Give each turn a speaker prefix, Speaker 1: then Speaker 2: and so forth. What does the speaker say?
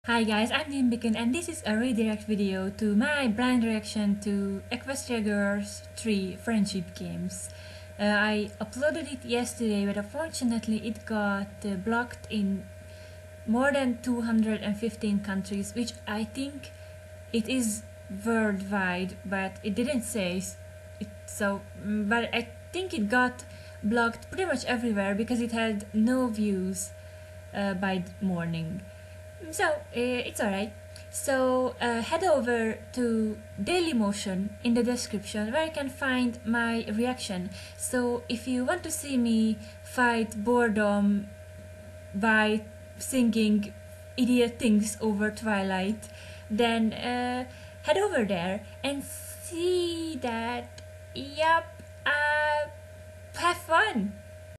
Speaker 1: Hi guys, I'm Dimbikin and this is a redirect video to my blind reaction to Equestria Girls 3 Friendship Games. I uploaded it yesterday, but unfortunately it got blocked in more than 215 countries, which I think it is worldwide, but it didn't say it, but I think it got blocked pretty much everywhere because it had no views by morning. It's alright. Head over to Dailymotion in the description where you can find my reaction. So if you want to see me fight boredom by singing idiot things over Twilight, then head over there and see that. Yup, have fun!